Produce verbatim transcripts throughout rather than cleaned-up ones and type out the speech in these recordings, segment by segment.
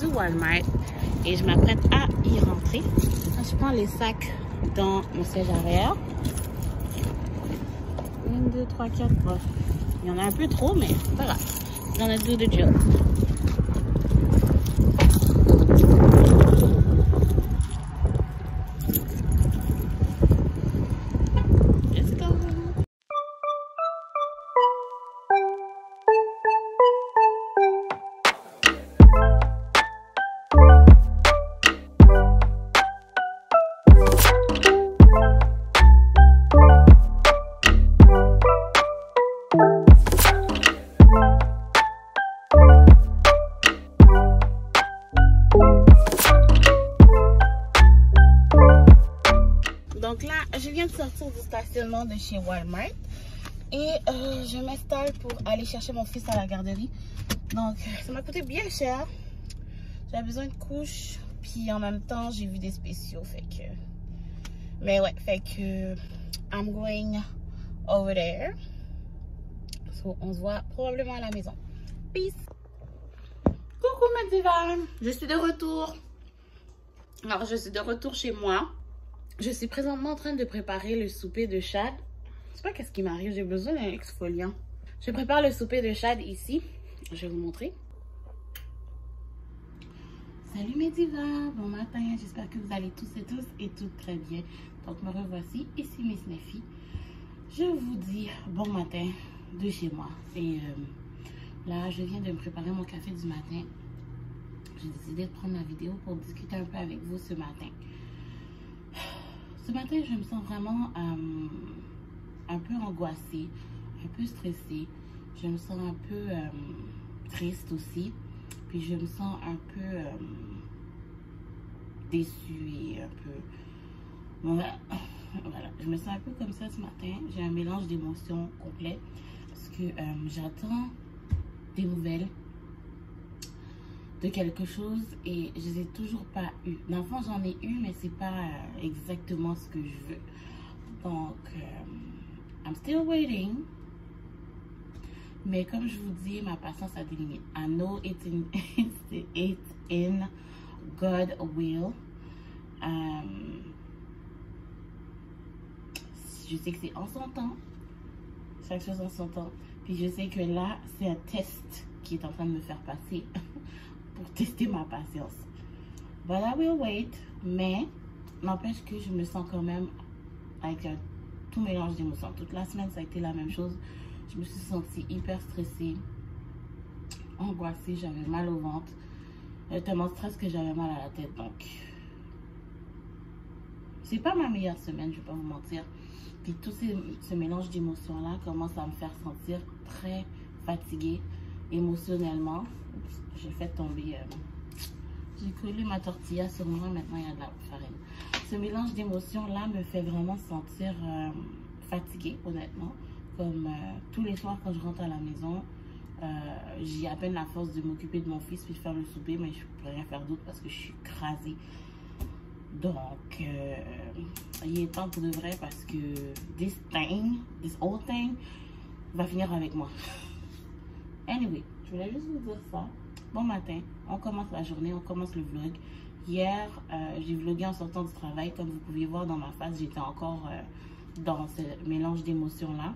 du Walmart et je m'apprête à y rentrer. Je prends les sacs dans mon siège arrière. un, deux, trois, quatre. Bon. Il y en a un peu trop, mais c'est pas grave. J'en ai deux de job. Donc là, je viens de sortir du stationnement de chez Walmart et euh, je m'installe pour aller chercher mon fils à la garderie. Donc ça m'a coûté bien cher. J'avais besoin de couches, puis en même temps j'ai vu des spéciaux, fait que... Mais ouais, fait que I'm going over there. So, on se voit probablement à la maison. Peace! Coucou ma diva! Je suis de retour. Alors je suis de retour chez moi. Je suis présentement en train de préparer le souper de Chad. Je sais pas qu'est-ce qui m'arrive, j'ai besoin d'un exfoliant. Je prépare le souper de Chad ici. Je vais vous montrer. Salut mes divas, bon matin, j'espère que vous allez tous et tous et toutes très bien. Donc me revoici, ici Miss Neffy. Je vous dis bon matin de chez moi. Et euh, là, je viens de me préparer mon café du matin. J'ai décidé de prendre la vidéo pour discuter un peu avec vous ce matin. Ce matin, je me sens vraiment euh, un peu angoissée, un peu stressée. Je me sens un peu euh, triste aussi. Puis je me sens un peu euh, déçue et un peu... Voilà. Voilà. Je me sens un peu comme ça ce matin. J'ai un mélange d'émotions complet. Parce que euh, j'attends des nouvelles de quelque chose et je les ai toujours pas eu. D'enfant j'en ai eu, mais c'est pas euh, exactement ce que je veux. Donc euh, I'm still waiting. Mais comme je vous dis, ma patience a des limites. I know it's in, it's in God's will. Um, je sais que c'est en son temps. Chaque chose en son temps. Puis je sais que là, c'est un test qui est en train de me faire passer pour tester ma patience. But I will wait. Mais n'empêche que je me sens quand même avec un tout mélange d'émotions. Toute la semaine, ça a été la même chose. Je me suis sentie hyper stressée, angoissée, j'avais mal au ventre. J'avais tellement de stress que j'avais mal à la tête. Donc, c'est pas ma meilleure semaine, je vais pas vous mentir. Puis tout ces, ce mélange d'émotions-là commence à me faire sentir très fatiguée émotionnellement. J'ai fait tomber... Euh, j'ai collé ma tortilla sur moi, maintenant il y a de la farine. Ce mélange d'émotions-là me fait vraiment sentir euh, fatiguée, honnêtement. Comme euh, tous les soirs quand je rentre à la maison, euh, j'ai à peine la force de m'occuper de mon fils puis de faire le souper, mais je ne peux rien faire d'autre parce que je suis écrasée. Donc, euh, il est temps pour de vrai parce que this thing, this old thing, va finir avec moi. Anyway, je voulais juste vous dire ça. Bon matin, on commence la journée, on commence le vlog. Hier, euh, j'ai vlogué en sortant du travail. Comme vous pouviez voir dans ma face, j'étais encore euh, dans ce mélange d'émotions-là.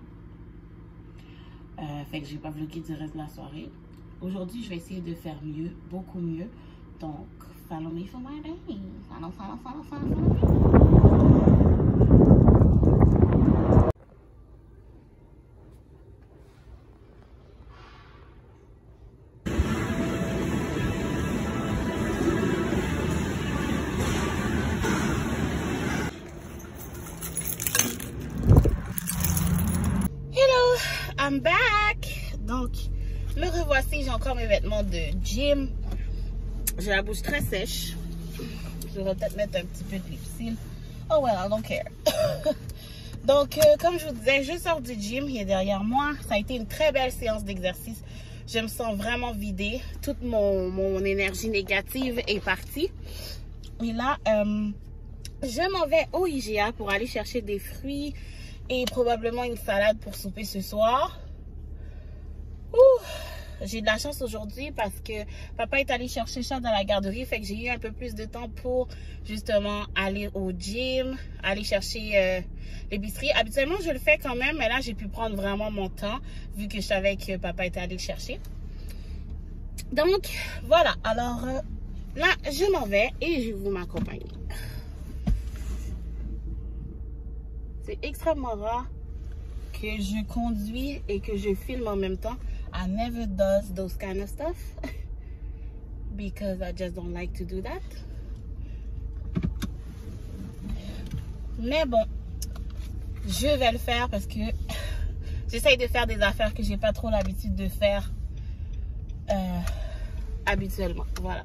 Euh, fait que j'ai pas vlogué du reste de la soirée. Aujourd'hui, je vais essayer de faire mieux, beaucoup mieux. Donc, follow me for my day. Follow, follow, follow, follow, follow. I'm back. Donc, me revoici. J'ai encore mes vêtements de gym. J'ai la bouche très sèche. Je devrais peut-être mettre un petit peu de lipsil. Oh well, I don't care. Donc, euh, comme je vous disais, je sors du gym. Il est derrière moi. Ça a été une très belle séance d'exercice. Je me sens vraiment vidée. Toute mon, mon énergie négative est partie. Et là, euh, je m'en vais au I G A pour aller chercher des fruits et probablement une salade pour souper ce soir. Ouh, j'ai de la chance aujourd'hui parce que papa est allé chercher ça dans la garderie. Fait que j'ai eu un peu plus de temps pour justement aller au gym, aller chercher euh, l'épicerie. Habituellement, je le fais quand même, mais là, j'ai pu prendre vraiment mon temps vu que je savais que papa était allé le chercher. Donc, voilà. Alors, euh, là, je m'en vais et je vais vous m'accompagner. C'est extrêmement rare que je conduis et que je filme en même temps. I never does those kind of stuff because I just don't like to do that. Mais bon, je vais le faire parce que j'essaye de faire des affaires que j'ai pas trop l'habitude de faire euh, habituellement. Voilà.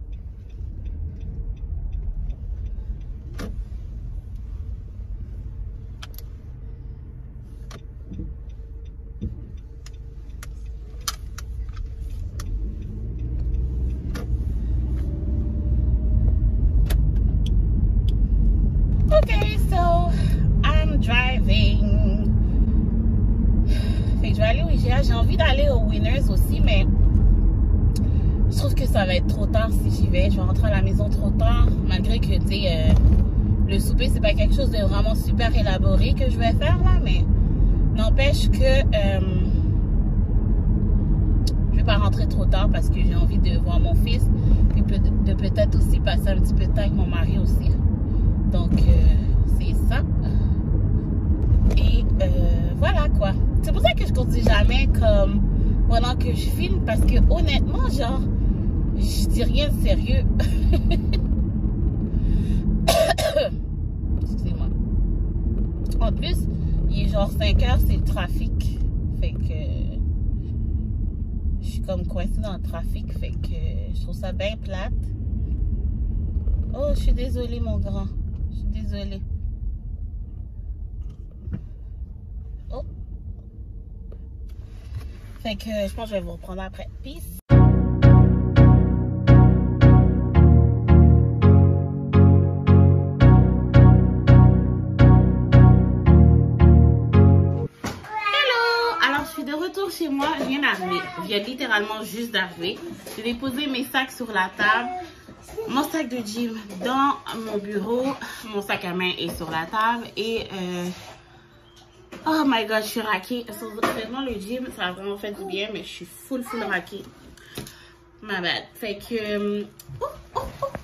Okay, so I'm driving. Fait que je vais aller au I G A. J'ai envie d'aller au Winners aussi, mais je trouve que ça va être trop tard si j'y vais. Je vais rentrer à la maison trop tard, malgré que, tu sais, euh, le souper, c'est pas quelque chose de vraiment super élaboré que je vais faire, là, mais n'empêche que euh, je vais pas rentrer trop tard parce que j'ai envie de voir mon fils, puis de peut-être aussi passer un petit peu de temps avec mon mari aussi. Donc, euh, c'est ça. Et euh, voilà quoi. C'est pour ça que je conduis jamais comme pendant que je filme. Parce que honnêtement, genre, je dis rien de sérieux. Excusez-moi. En plus, il est genre cinq heures, c'est le trafic. Fait que je suis comme coincée dans le trafic. Fait que je trouve ça bien plate. Oh, je suis désolée, mon grand. Je suis désolée. Oh. Fait que je pense que je vais vous reprendre après. Peace. Chez moi, je viens d'arriver. Je viens littéralement juste d'arriver. J'ai déposé mes sacs sur la table. Mon sac de gym dans mon bureau. Mon sac à main est sur la table. Et euh... oh my god, je suis raquée. Vraiment, le gym, ça a vraiment fait du bien, mais je suis full, full raquée. Ma bad. Fait que... Oh, oh,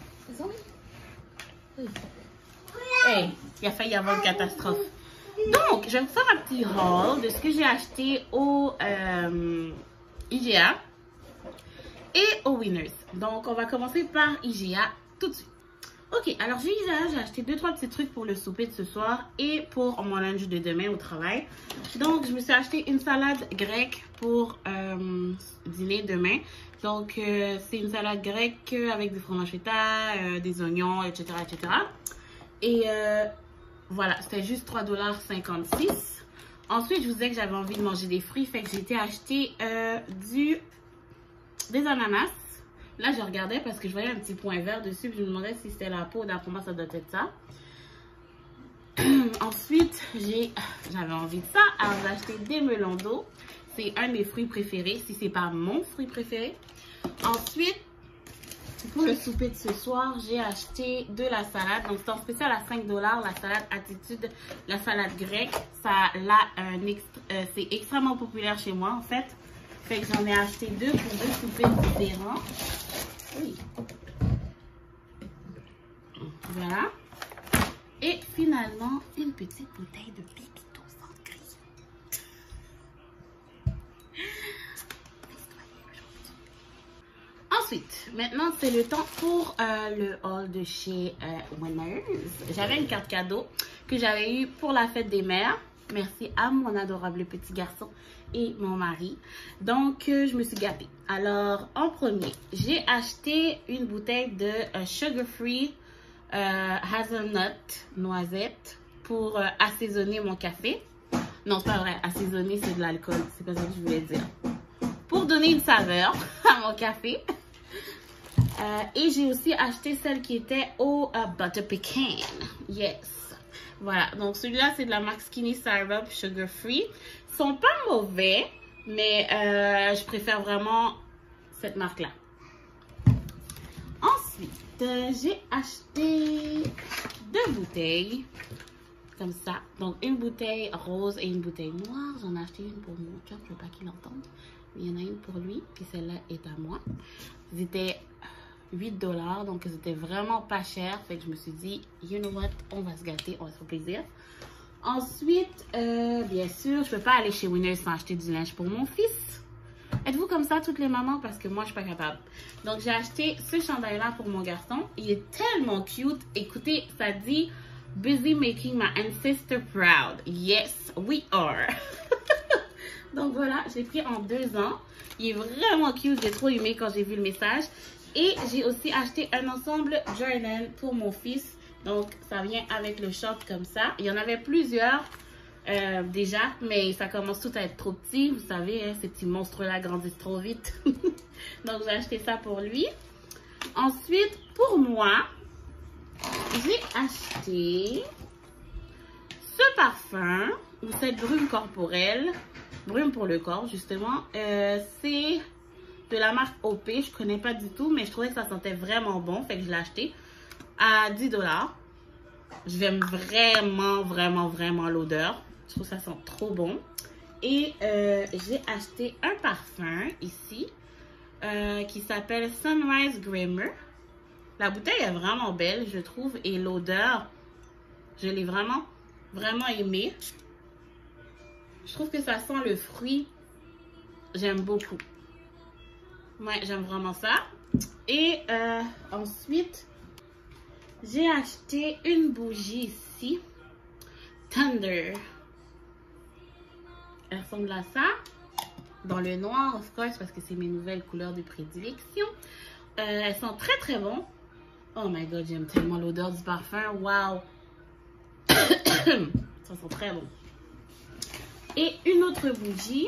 oh. Hey, il a failli y avoir une catastrophe. Donc, je vais vous faire un petit haul de ce que j'ai acheté au euh, I G A et au Winners. Donc, on va commencer par I G A tout de suite. Ok, alors chez I G A, j'ai acheté deux trois petits trucs pour le souper de ce soir et pour mon lunch de demain au travail. Donc, je me suis acheté une salade grecque pour euh, dîner demain. Donc, euh, c'est une salade grecque avec du fromage feta, euh, des oignons, et cetera, et cetera. Et... Euh, voilà, c'était juste trois dollars cinquante-six. Ensuite, je vous disais que j'avais envie de manger des fruits. Fait que j'ai été acheter euh, du, des ananas. Là, je regardais parce que je voyais un petit point vert dessus. Puis je me demandais si c'était la peau. D'après moi, ça doit être ça. Ensuite, j'avais envie de ça. Alors, j'ai acheté des melons d'eau. C'est un de mes fruits préférés. Si c'est pas mon fruit préféré. Ensuite, pour le souper de ce soir, j'ai acheté de la salade. Donc, c'est en spécial à cinq dollars, la salade Attitude, la salade grecque. Ça, là, un extra, euh, c'est extrêmement populaire chez moi, en fait. Fait que j'en ai acheté deux pour deux soupers différents. Oui. Voilà. Et finalement, une petite bouteille de Pépito sans gris. Ensuite, maintenant, c'est le temps pour euh, le haul de chez euh, Winners. J'avais une carte cadeau que j'avais eue pour la fête des mères. Merci à mon adorable petit garçon et mon mari. Donc, euh, je me suis gâtée. Alors, en premier, j'ai acheté une bouteille de euh, Sugar Free euh, Hazelnut Noisette pour euh, assaisonner mon café. Non, c'est pas vrai. Assaisonner, c'est de l'alcool. C'est pas ça que je voulais dire. Pour donner une saveur à mon café. Euh, et j'ai aussi acheté celle qui était au uh, Butter Pecan. Yes. Voilà. Donc, celui-là, c'est de la marque Skinny Syrup Sugar Free. Ils sont pas mauvais, Mais euh, je préfère vraiment cette marque-là. Ensuite, euh, j'ai acheté deux bouteilles. Comme ça. Donc, une bouteille rose et une bouteille noire. J'en ai acheté une pour mon chum. Je ne veux pas qu'il entende. Mais il y en a une pour lui. Puis celle-là est à moi. C'était huit dollars. Donc, c'était vraiment pas cher. Fait que je me suis dit, you know what? On va se gâter. On va se faire plaisir. Ensuite, euh, bien sûr, je peux pas aller chez Winners sans acheter du linge pour mon fils. Êtes-vous comme ça, toutes les mamans? Parce que moi, je suis pas capable. Donc, j'ai acheté ce chandail-là pour mon garçon. Il est tellement cute. Écoutez, ça dit... Busy making my ancestor proud. Yes, we are. Donc voilà, j'ai pris en deux ans. Il est vraiment cute. J'ai trop aimé quand j'ai vu le message. Et j'ai aussi acheté un ensemble Jordan pour mon fils. Donc ça vient avec le short comme ça. Il y en avait plusieurs euh, déjà, mais ça commence tout à être trop petit. Vous savez, hein, ces petits monstres-là grandissent trop vite. Donc j'ai acheté ça pour lui. Ensuite, pour moi... j'ai acheté ce parfum ou cette brume corporelle, brume pour le corps justement. Euh, c'est de la marque O P, je connais pas du tout, mais je trouvais que ça sentait vraiment bon, fait que je l'ai acheté à dix dollars. J'aime vraiment, vraiment, vraiment l'odeur. Je trouve que ça sent trop bon. Et euh, j'ai acheté un parfum ici euh, qui s'appelle Sunrise Glimmer. La bouteille est vraiment belle, je trouve, et l'odeur, je l'ai vraiment, vraiment aimée. Je trouve que ça sent le fruit. J'aime beaucoup. Ouais, j'aime vraiment ça. Et euh, ensuite, j'ai acheté une bougie ici. Thunder. Elle ressemble à ça. Dans le noir, of course, parce que c'est mes nouvelles couleurs de prédilection. Euh, elles sont très, très bonnes. Oh my god, j'aime tellement l'odeur du parfum. Wow! Ça sent très bon. Et une autre bougie.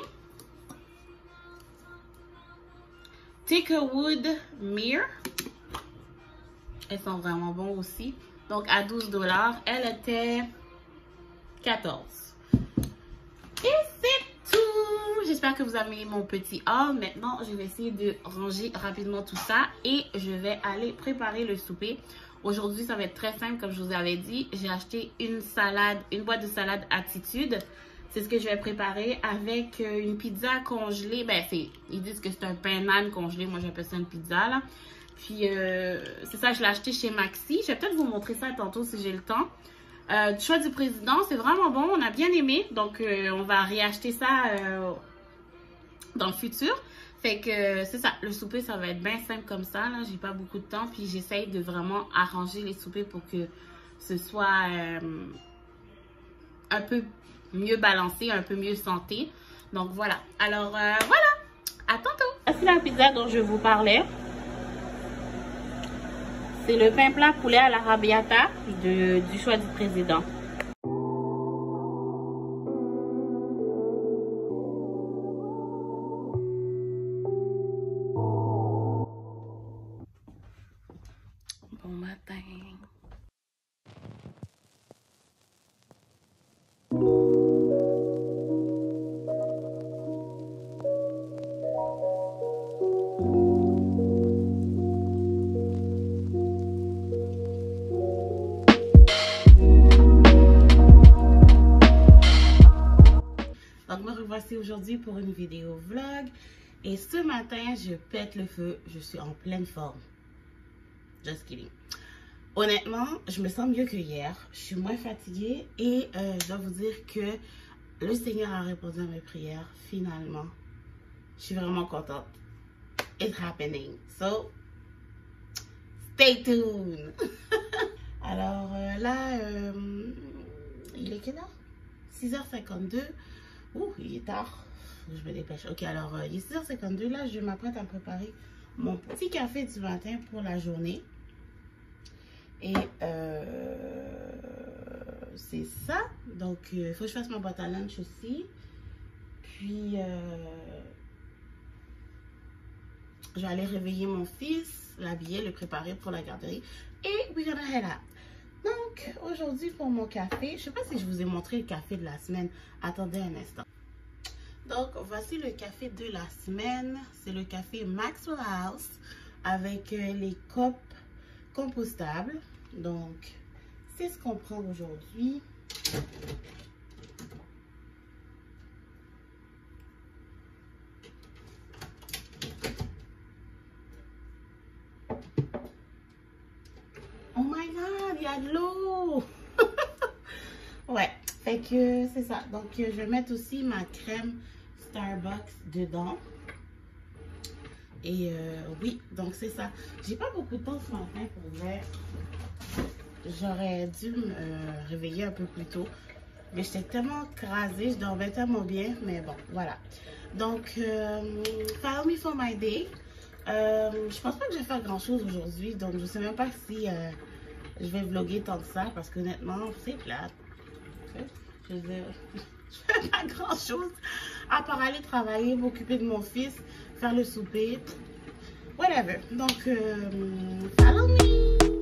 Teakwood Mirror. Elles sont vraiment bonnes aussi. Donc à douze dollars. Elle était quatorze. Et c'est tout! J'espère que vous avez aimé mon petit haul. Maintenant, je vais essayer de ranger rapidement tout ça et je vais aller préparer le souper. Aujourd'hui, ça va être très simple, comme je vous avais dit. J'ai acheté une salade, une boîte de salade Attitude. C'est ce que je vais préparer avec une pizza congelée. Ben, ils disent que c'est un pain naan congelé. Moi, j'appelle ça une pizza, là. Puis, euh, c'est ça, je l'ai acheté chez Maxi. Je vais peut-être vous montrer ça tantôt si j'ai le temps. Euh, du choix du président, c'est vraiment bon. On a bien aimé. Donc, euh, on va réacheter ça euh, dans le futur. Fait que euh, c'est ça. Le souper, ça va être bien simple comme ça. Là, j'ai pas beaucoup de temps. Puis, j'essaye de vraiment arranger les soupers pour que ce soit euh, un peu mieux balancé, un peu mieux santé. Donc, voilà. Alors, euh, voilà. À tantôt. Voici la pizza dont je vous parlais. C'est le pain plat poulet à l'arrabbiata du choix du président. Bon matin. Voici aujourd'hui pour une vidéo vlog et ce matin je pète le feu, je suis en pleine forme. Just kidding. Honnêtement, je me sens mieux que hier, je suis moins fatiguée et euh, je dois vous dire que le Seigneur a répondu à mes prières finalement. Je suis vraiment contente. It's happening. So, stay tuned. Alors euh, là, euh, il est quelle heure? six heures cinquante-deux. Ouh, il est tard. Je me dépêche. Ok, alors, euh, il est six heures cinquante-deux. Là, je m'apprête à préparer mon petit café du matin pour la journée. Et euh, c'est ça. Donc, il euh, faut que je fasse ma boîte à lunch aussi. Puis, euh, je vais aller réveiller mon fils, l'habiller, le préparer pour la garderie. Et we're gonna head out. Donc, aujourd'hui, pour mon café, je ne sais pas si je vous ai montré le café de la semaine. Attendez un instant. Donc, voici le café de la semaine. C'est le café Maxwell House avec euh, les copes compostables. Donc, c'est ce qu'on prend aujourd'hui. Oh my god, il y a de l'eau! Ouais, fait que c'est ça. Donc, je vais mettre aussi ma crème Starbucks dedans. Et euh, oui, donc c'est ça. J'ai pas beaucoup de temps ce matin pour vrai. J'aurais dû me euh, réveiller un peu plus tôt. Mais j'étais tellement crasée, je dormais tellement bien. Mais bon, voilà. Donc, euh, follow me for my day. Euh, je pense pas que je vais faire grand chose aujourd'hui. Donc, je sais même pas si euh, je vais vlogger tant que ça. Parce qu'honnêtement, c'est plate. Je veux dire, je fais pas grand chose à part aller travailler, m'occuper de mon fils, faire le souper, whatever. Donc, euh, follow me.